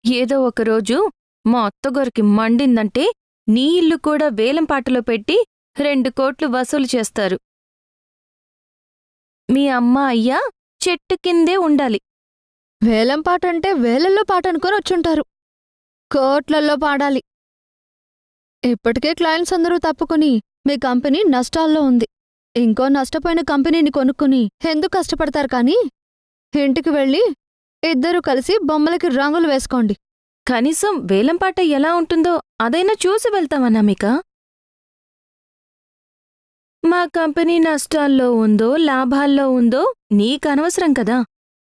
ఏదో ఒకరోజు మా అత్తగారికి మండిందంటే నీ ఇల్లు కూడా వేలంపాటలో పెట్టి 2 కోట్లు వసూలు చేస్తారు. మీ అమ్మ అయ్యా చెట్టు కిందే ఉండాలి. వేలంపాటంటే వేలల్లో పాట అనుకొని వచ్చుంటారు. కోట్లల్లో పాడాలి. ఇప్పటికే క్లయింట్స్ అందరూ తప్పుకుని మీ కంపెనీ నష్టాల్లో ఉంది. ఇంకో నష్టపోయిన కంపెనీని కొనుక్కుని ఎందుకు కష్టపడతారు కానీ? ఇంటికి వెళ్ళి ఇద్దరూ కలిసి బొమ్మలకి రంగులు వేసుకోండి. కనీసం వేలంపాట ఎలా ఉంటుందో అదైనా చూసి వెళ్తామన్నామిక. మా కంపెనీ నష్టాల్లో ఉందో లాభాల్లో ఉందో నీకనవసరం కదా.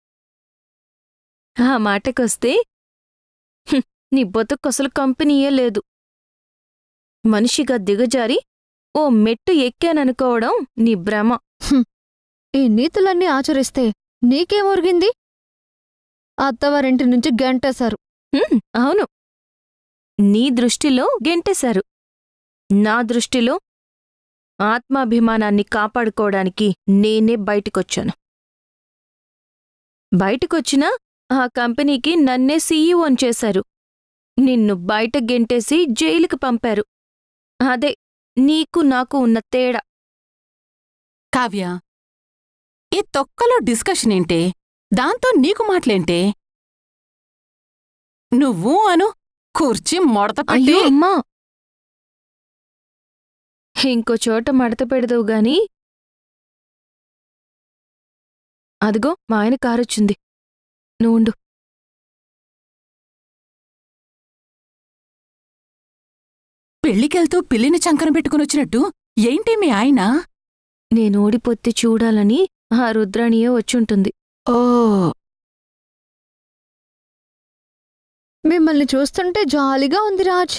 ఆ మాటకొస్తే నీ బతుకసలు కంపెనీయే లేదు. మనిషిగా దిగజారి ఓ మెట్టు ఎక్కాననుకోవడం నీ భ్రమ. ఈ నీతులన్నీ ఆచరిస్తే నీకేమొరిగింది? అత్తవారింటి నుంచి గెంటేశారు. అవును, నీ దృష్టిలో గెంటేశారు. నా దృష్టిలో ఆత్మాభిమానాన్ని కాపాడుకోవడానికి నేనే బయటికొచ్చాను. బయటికొచ్చినా ఆ కంపెనీకి నన్నే సీఈఓని చేశారు. నిన్ను బయట గెంటేసి జైలుకి పంపారు. అదే నీకు నాకు ఉన్న తేడా. కావ్య, ఈ తొక్కలో డిస్కషన్ ఏంటే? దాంతో నీకు మాటలేంటే? నువ్వు అను కూర్చి మడత పెట్టి. అయ్యో అమ్మా, ఇంకో చోట మడత పెడదువు గాని. అదిగో మా ఆయన కారొచ్చింది, నువ్వుండు. పెళ్లికెళ్తూ పిల్లిని చంకన పెట్టుకునొచ్చినట్టు ఏంటి మీ ఆయన? నేను ఓడిపోతే చూడాలని ఆ రుద్రాణియే వచ్చుంటుంది. ఓ, మిమ్మల్ని చూస్తుంటే జాలీగా ఉంది రాజ్.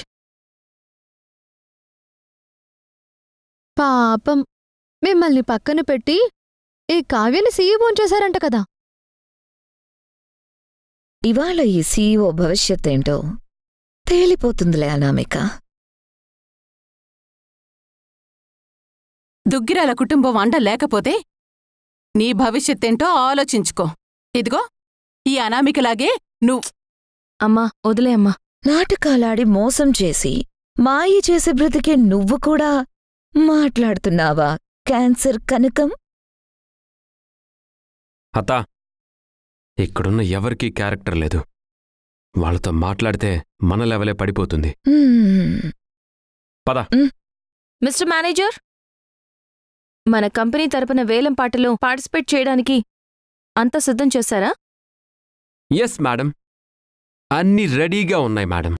పాపం, మిమ్మల్ని పక్కన పెట్టి ఈ కావ్యని సీఈఓని చేశారంట కదా. ఇవాళ ఈ సీఈఓ భవిష్యత్తేంటో తేలిపోతుందిలే అనామిక. దుగ్గిరాల కుటుంబం అండ లేకపోతే నీ భవిష్యత్తేంటో ఆలోచించుకో. ఇదిగో ఈ అనామికలాగే నువ్వు. అమ్మా వదిలే అమ్మా. నాటకాలాడి మోసం చేసి మాయి చేసి బ్రతికే నువ్వు కూడా మాట్లాడుతున్నావా క్యాన్సర్ కనకం? అత్తా, ఇక్కడున్న ఎవరికీ క్యారెక్టర్ లేదు. వాళ్ళతో మాట్లాడితే మన లెవలే పడిపోతుంది. పద. మిస్టర్ మేనేజర్, మన కంపెనీ తరపున వేలంపాటలో పార్టిసిపేట్ చేయడానికి అంతా సిద్ధం చేశారా? ఎస్ మేడం, అన్నీ రెడీగా ఉన్నాయి మేడం.